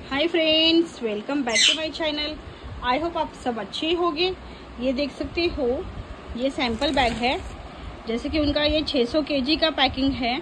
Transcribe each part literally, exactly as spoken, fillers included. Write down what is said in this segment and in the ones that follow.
Hi friends, welcome back to my channel. I hope आप सब अच्छे होंगे। ये देख सकते हो, ये सैंपल बैग है। जैसे कि उनका ये छह सौ केजी का पैकिंग है।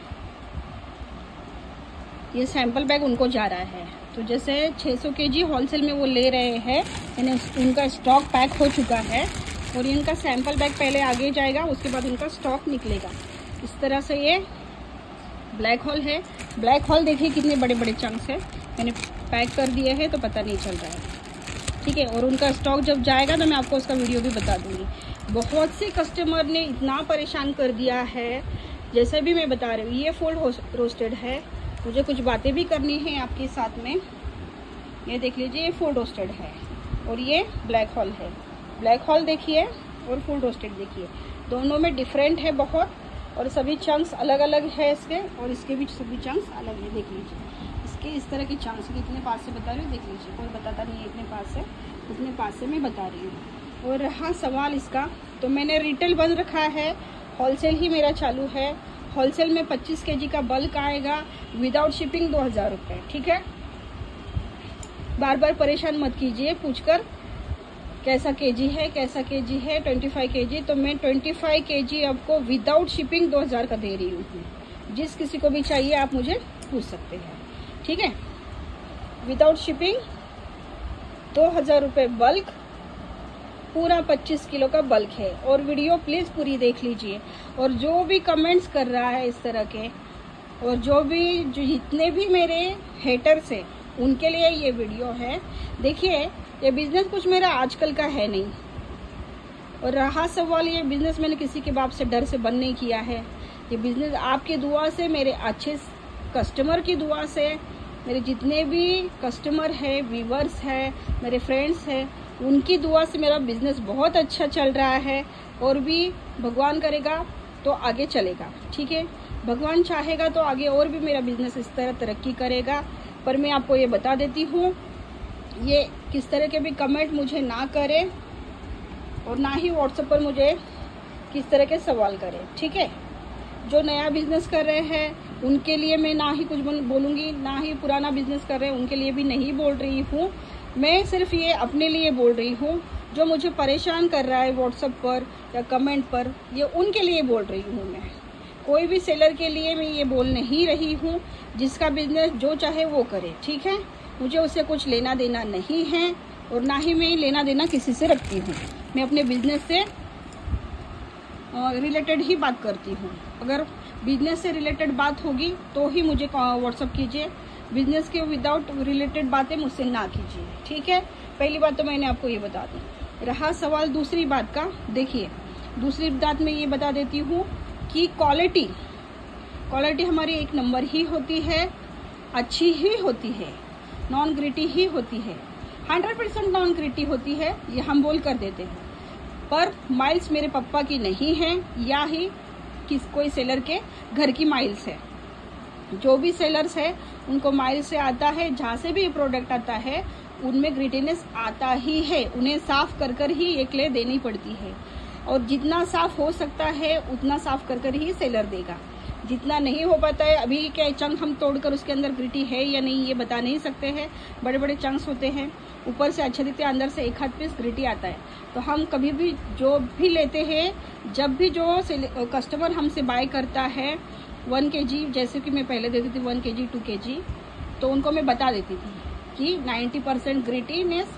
ये सैंपल बैग उनको जा रहा है। तो जैसे छह सौ केजी होलसेल में वो ले रहे हैं, यानी उनका स्टॉक पैक हो चुका है और इनका सैंपल बैग पहले आगे जाएगा, उसके बाद उनका स्टॉक निकलेगा। इस तरह से ये ब्लैक होल है। ब्लैक होल देखिए कितने बड़े बड़े चंक्स है। मैंने पैक कर दिए हैं तो पता नहीं चल रहा है, ठीक है। और उनका स्टॉक जब जाएगा तो मैं आपको उसका वीडियो भी बता दूंगी। बहुत से कस्टमर ने इतना परेशान कर दिया है, जैसे भी मैं बता रही हूँ। ये फुल रोस्टेड है। मुझे कुछ बातें भी करनी है आपके साथ में। ये देख लीजिए, ये फुल रोस्टेड है और ये ब्लैक होल है। ब्लैक होल देखिए और फुल रोस्टेड देखिए, दोनों में डिफरेंट है बहुत। और सभी चंक्स अलग अलग है इसके, और इसके भी सभी चंक्स अलग है। देख लीजिए, इसके इस तरह की चंक्स इतने पास से बता रही हूँ। देख लीजिए, कोई बताता नहीं है इतने पास से, इतने पास से मैं बता रही हूँ। और रहा सवाल इसका, तो मैंने रिटेल बंद रखा है, होलसेल ही मेरा चालू है। होलसेल में पच्चीस केजी का बल्क आएगा, विदाउट शिपिंग दो हजार रुपये, ठीक है। बार बार परेशान मत कीजिए पूछकर कैसा केजी है कैसा केजी है। पच्चीस केजी, तो मैं पच्चीस केजी आपको विदाउट शिपिंग दो हजार का दे रही हूँ। जिस किसी को भी चाहिए आप मुझे पूछ सकते हैं, ठीक है। विदाउट शिपिंग दो हजार रुपये बल्क, पूरा पच्चीस किलो का बल्क है। और वीडियो प्लीज पूरी देख लीजिए। और जो भी कमेंट्स कर रहा है इस तरह के, और जो भी जो जितने भी मेरे हेटर्स हैं, उनके लिए ये वीडियो है। देखिए, ये बिजनेस कुछ मेरा आजकल का है नहीं। और रहा सवाल, ये बिजनेस मैंने किसी के बाप से डर से बंद नहीं किया है। ये बिजनेस आपकी दुआ से, मेरे अच्छे कस्टमर की दुआ से, मेरे जितने भी कस्टमर है, व्यूवर्स है, मेरे फ्रेंड्स हैं, उनकी दुआ से मेरा बिजनेस बहुत अच्छा चल रहा है। और भी भगवान करेगा तो आगे चलेगा, ठीक है। भगवान चाहेगा तो आगे और भी मेरा बिजनेस इस तरह तरक्की करेगा। पर मैं आपको ये बता देती हूँ, ये किस तरह के भी कमेंट मुझे ना करें और ना ही व्हाट्सएप पर मुझे किस तरह के सवाल करें, ठीक है। जो नया बिजनेस कर रहे हैं उनके लिए मैं ना ही कुछ बोलूँगी, ना ही पुराना बिजनेस कर रहे हैं उनके लिए भी नहीं बोल रही हूँ। मैं सिर्फ ये अपने लिए बोल रही हूँ। जो मुझे परेशान कर रहा है व्हाट्सएप पर या कमेंट पर, ये उनके लिए बोल रही हूँ मैं। कोई भी सेलर के लिए मैं ये बोल नहीं रही हूँ। जिसका बिजनेस जो चाहे वो करे, ठीक है। मुझे उससे कुछ लेना देना नहीं है और ना ही मैं लेना देना किसी से रखती हूँ। मैं अपने बिजनेस से रिलेटेड ही बात करती हूँ। अगर बिजनेस से रिलेटेड बात होगी तो ही मुझे व्हाट्सअप कीजिए। बिजनेस के विदाउट रिलेटेड बातें मुझसे ना कीजिए, ठीक है। पहली बात तो मैंने आपको ये बता दी। रहा सवाल दूसरी बात का, देखिए दूसरी बात मैं ये बता देती हूँ कि क्वालिटी क्वालिटी हमारी एक नंबर ही होती है, अच्छी ही होती है, नॉन ग्रिटी ही होती है। हंड्रेड परसेंट नॉन ग्रिटी होती है, ये हम बोल कर देते हैं। पर माइल्स मेरे पापा की नहीं है, या ही किस कोई सेलर के घर की माइल्स है। जो भी सेलर्स है उनको माइल से आता है। जहाँ से भी प्रोडक्ट आता है उनमें ग्रिटीनेस आता ही है। उन्हें साफ कर कर ही ये क्ले देनी पड़ती है। और जितना साफ हो सकता है उतना साफ कर कर ही सेलर देगा। जितना नहीं हो पाता है, अभी के चंक हम तोड़कर उसके अंदर ग्रिटी है या नहीं ये बता नहीं सकते हैं। बड़े बड़े चंक्स होते हैं, ऊपर से अच्छे दिखते हैं, अंदर से एक हाथ पीस ग्रिटी आता है। तो हम कभी भी जो भी लेते हैं, जब भी जो कस्टमर हमसे बाय करता है वन के जी, जैसे कि मैं पहले देती थी वन के जी टू के जी, तो उनको मैं बता देती थी कि ninety percent grittiness,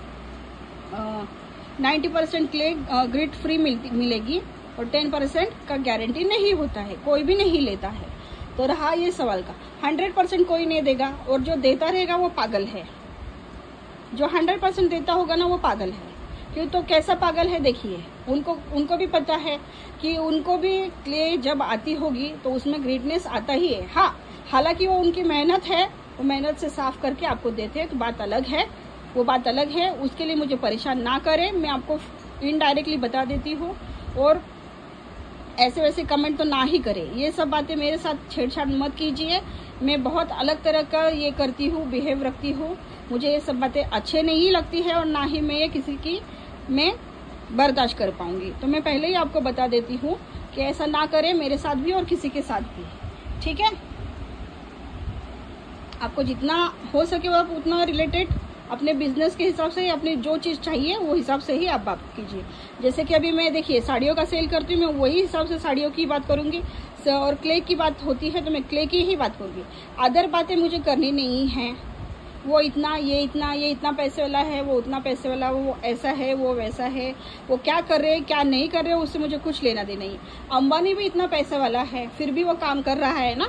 ninety percent clay grit free मिलती मिलेगी और टेन परसेंट का गारंटी नहीं होता है, कोई भी नहीं लेता है। तो रहा ये सवाल का, हंड्रेड परसेंट कोई नहीं देगा, और जो देता रहेगा वो पागल है। जो हंड्रेड परसेंट देता होगा ना वो पागल है। क्यों? तो कैसा पागल है देखिए, उनको उनको भी पता है कि उनको भी क्ले जब आती होगी तो उसमें ग्रिटनेस आता ही है। हाँ, हालांकि वो उनकी मेहनत है, वो मेहनत से साफ करके आपको देते हैं, तो बात अलग है, वो बात अलग है। उसके लिए मुझे परेशान ना करें, मैं आपको इनडायरेक्टली बता देती हूँ। और ऐसे वैसे कमेंट तो ना ही करें। ये सब बातें मेरे साथ छेड़छाड़ मत कीजिए। मैं बहुत अलग तरह का ये करती हूँ, बिहेव रखती हूँ। मुझे ये सब बातें अच्छे नहीं लगती है और ना ही मैं ये किसी की मैं बर्दाश्त कर पाऊंगी। तो मैं पहले ही आपको बता देती हूँ कि ऐसा ना करें, मेरे साथ भी और किसी के साथ भी, ठीक है। आपको जितना हो सके वो आप उतना रिलेटेड अपने बिजनेस के हिसाब से, अपने जो चीज़ चाहिए वो हिसाब से ही आप बात कीजिए। जैसे कि अभी मैं देखिए साड़ियों का सेल करती हूँ, मैं वही हिसाब से साड़ियों की बात करूँगी, और क्ले की बात होती है तो मैं क्ले की ही बात करूँगी। अदर बातें मुझे करनी नहीं है। वो इतना, ये इतना, ये इतना पैसे वाला है, वो उतना पैसे वाला, वो ऐसा है, वो वैसा है, वो क्या कर रहे हैं क्या नहीं कर रहे, उससे मुझे कुछ लेना देना नहीं। अंबानी भी इतना पैसे वाला है, फिर भी वो काम कर रहा है ना।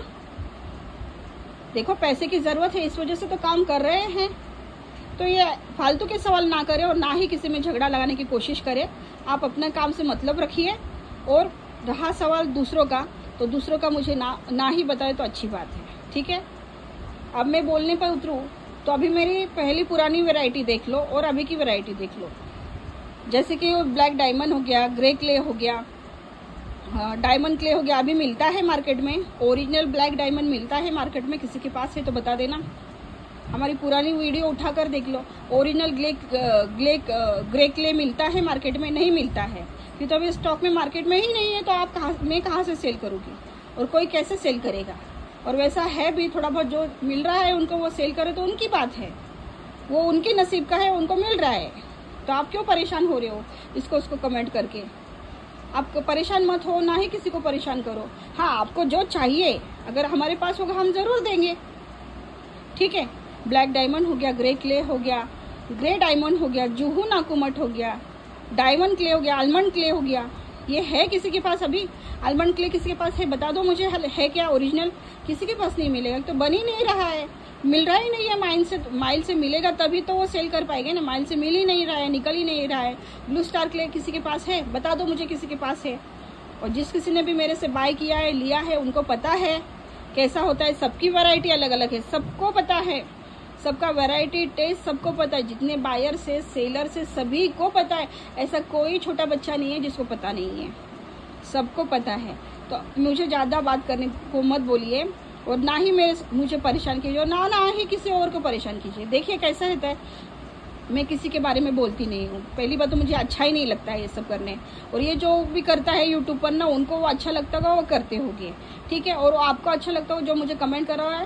देखो पैसे की ज़रूरत है, इस वजह से तो काम कर रहे हैं। तो ये फालतू के सवाल ना करें और ना ही किसी में झगड़ा लगाने की कोशिश करें। आप अपने काम से मतलब रखिए। और रहा सवाल दूसरों का, तो दूसरों का मुझे ना ना ही बताए तो अच्छी बात है, ठीक है। अब मैं बोलने पर उतरूँ तो अभी मेरी पहली पुरानी वैरायटी देख लो और अभी की वैरायटी देख लो। जैसे कि ब्लैक डायमंड हो गया, ग्रे क्ले हो गया, हाँ डायमंड क्ले हो गया, अभी मिलता है मार्केट में। ओरिजिनल ब्लैक डायमंड मिलता है मार्केट में, किसी के पास है तो बता देना। हमारी पुरानी वीडियो उठाकर देख लो। ओरिजिनल ग्ले ग्ले ग्रे क्ले मिलता है मार्केट में? नहीं मिलता है, क्योंकि तो अभी स्टॉक में मार्केट में ही नहीं है। तो आप कहाँ, मैं कहाँ से सेल करूँगी और कोई कैसे सेल करेगा? और वैसा है भी, थोड़ा बहुत जो मिल रहा है उनको वो सेल करे तो उनकी बात है, वो उनके नसीब का है, उनको मिल रहा है। तो आप क्यों परेशान हो रहे हो इसको उसको कमेंट करके? आप परेशान मत हो, ना ही किसी को परेशान करो। हाँ, आपको जो चाहिए अगर हमारे पास होगा हम जरूर देंगे, ठीक है। ब्लैक डायमंड हो गया, ग्रे क्ले हो गया, ग्रे डायमंड हो गया, जुहू नाकुमट हो गया, डायमंड क्ले हो गया, आलमंड क्ले हो गया। ये है किसी के पास? अभी आलमंड क्ले किसी के पास है? बता दो मुझे, है क्या ओरिजिनल? किसी के पास नहीं मिलेगा, तो बन ही नहीं रहा है, मिल रहा ही नहीं है। माइल से माइल से मिलेगा तभी तो वो सेल कर पाएंगे ना। माइल से मिल ही नहीं रहा है, निकल ही नहीं रहा है। ब्लू स्टार क्ले किसी के पास है? बता दो मुझे किसी के पास है। और जिस किसी ने भी मेरे से बाय किया है, लिया है, उनको पता है कैसा होता है। सबकी वैरायटी अलग अलग है, सबको पता है, सबका वैरायटी टेस्ट सबको पता है। जितने बायर से, सेलर से, सभी को पता है। ऐसा कोई छोटा बच्चा नहीं है जिसको पता नहीं है, सबको पता है। तो मुझे ज़्यादा बात करने को मत बोलिए और ना ही मेरे मुझे परेशान कीजिए और ना ना ही किसी और को परेशान कीजिए। देखिए कैसा रहता है, मैं किसी के बारे में बोलती नहीं हूँ। पहली बात तो मुझे अच्छा ही नहीं लगता है ये सब करने, और ये जो भी करता है यूट्यूब पर ना, उनको वो अच्छा लगता होगा वो करते होंगे, ठीक है। और आपको अच्छा लगता हो, जो मुझे कमेंट कर रहा है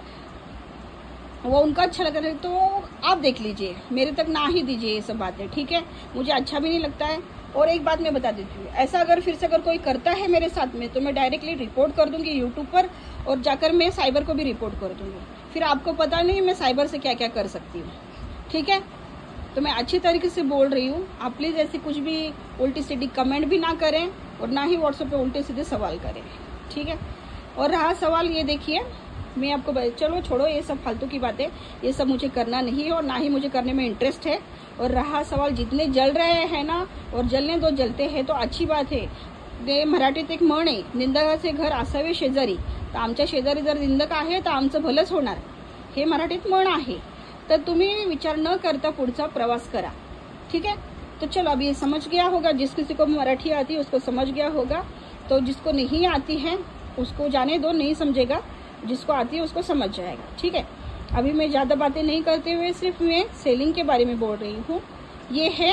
वो उनका अच्छा लग रहा है, तो आप देख लीजिए, मेरे तक ना ही दीजिए ये सब बातें, ठीक है। मुझे अच्छा भी नहीं लगता है। और एक बात मैं बता देती हूँ, ऐसा अगर फिर से अगर कोई करता है मेरे साथ में तो मैं डायरेक्टली रिपोर्ट कर दूंगी यूट्यूब पर, और जाकर मैं साइबर को भी रिपोर्ट कर दूंगी। फिर आपको पता नहीं मैं साइबर से क्या क्या कर सकती हूँ, ठीक है। तो मैं अच्छी तरीके से बोल रही हूँ, आप प्लीज़ ऐसी कुछ भी उल्टी सीधी कमेंट भी ना करें और ना ही व्हाट्सएप पे उल्टे सीधे सवाल करें, ठीक है। और रहा सवाल, ये देखिए मैं आपको, चलो छोड़ो ये सब फालतू की बातें, ये सब मुझे करना नहीं है और ना ही मुझे करने में इंटरेस्ट है। और रहा सवाल, जितने जल रहे हैं ना, और जलने दो, जलते हैं तो अच्छी बात है। ते मराठीत एक म्हण आहे, निंदकाचे घर असावे शेजारी, तर आमच्या शेजारी जर निंदक आहे तर आमचं भलंच होणार, हे मराठीत म्हण आहे। तर तुम्ही विचार न करता पुढचा प्रवास करा, ठीक है। तो चलो अब ये समझ गया होगा, जिस किसी को मराठी आती है उसको समझ गया होगा। तो जिसको नहीं आती है उसको जाने दो, नहीं समझेगा, जिसको आती है उसको समझ जाएगा, ठीक है। अभी मैं ज़्यादा बातें नहीं करते हुए सिर्फ मैं सेलिंग के बारे में बोल रही हूँ। ये है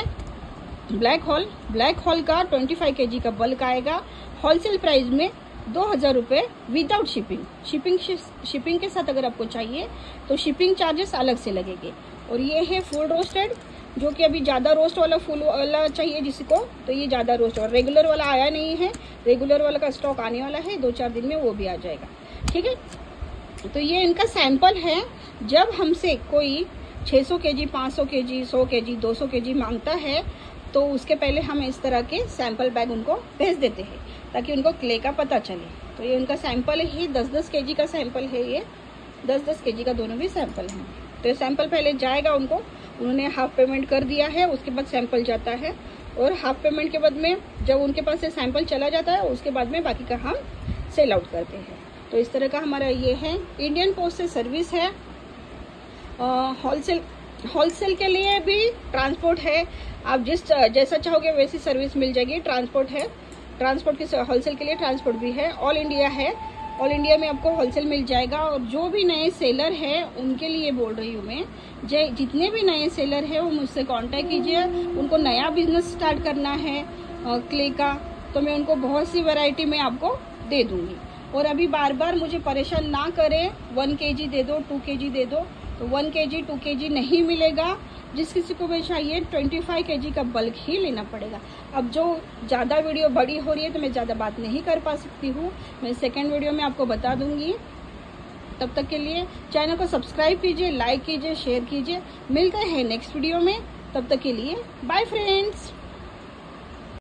ब्लैक हॉल, ब्लैक हॉल का पच्चीस केजी का बल्क आएगा, होलसेल प्राइस में दो हज़ार रुपये विदाउट शिपिंग। शिपिंग शिपिंग के साथ अगर आपको चाहिए तो शिपिंग चार्जेस अलग से लगेंगे। और ये है फुल रोस्टेड, जो कि अभी ज़्यादा रोस्ट वाला फुल वाला चाहिए जिसको, तो ये ज़्यादा रोस्ट, और रेगुलर वाला आया नहीं है, रेगुलर वाला का स्टॉक आने वाला है, दो चार दिन में वो भी आ जाएगा, ठीक है। तो ये इनका सैंपल है। जब हमसे कोई छह सौ केजी, पाँच सौ केजी, सौ केजी, दो सौ केजी मांगता है तो उसके पहले हम इस तरह के सैंपल बैग उनको भेज देते हैं ताकि उनको क्ले का पता चले। तो ये उनका सैंपल ही दस दस केजी का सैंपल है, ये दस दस केजी का दोनों भी सैंपल हैं। तो ये सैंपल पहले जाएगा उनको, उन्होंने हाफ पेमेंट कर दिया है, उसके बाद सैंपल जाता है, और हाफ पेमेंट के बाद में जब उनके पास से सैंपल चला जाता है उसके बाद में बाकी का हम सेल आउट करते हैं। तो इस तरह का हमारा ये है। इंडियन पोस्ट से सर्विस है, होलसेल होलसेल के लिए भी ट्रांसपोर्ट है, आप जिस जैसा चाहोगे वैसी सर्विस मिल जाएगी। ट्रांसपोर्ट है, ट्रांसपोर्ट की होलसेल के लिए ट्रांसपोर्ट भी है। ऑल इंडिया है, ऑल इंडिया में आपको होलसेल मिल जाएगा। और जो भी नए सेलर हैं उनके लिए बोल रही हूँ मैं, जे जितने भी नए सेलर हैं वो मुझसे कांटेक्ट कीजिए। उनको नया बिजनेस स्टार्ट करना है क्ले का, तो मैं उनको बहुत सी वैरायटी में आपको दे दूँगी। और अभी बार बार मुझे परेशान ना करें, वन के जी दे दो, टू के जी दे दो, तो वन के जी टू के जी नहीं मिलेगा। जिस किसी को भी चाहिए पच्चीस के जी का बल्क ही लेना पड़ेगा। अब जो ज़्यादा वीडियो बड़ी हो रही है तो मैं ज़्यादा बात नहीं कर पा सकती हूँ, मैं सेकेंड वीडियो में आपको बता दूंगी। तब तक के लिए चैनल को सब्सक्राइब कीजिए, लाइक कीजिए, शेयर कीजिए। मिलते हैं नेक्स्ट वीडियो में, तब तक के लिए बाय फ्रेंड्स।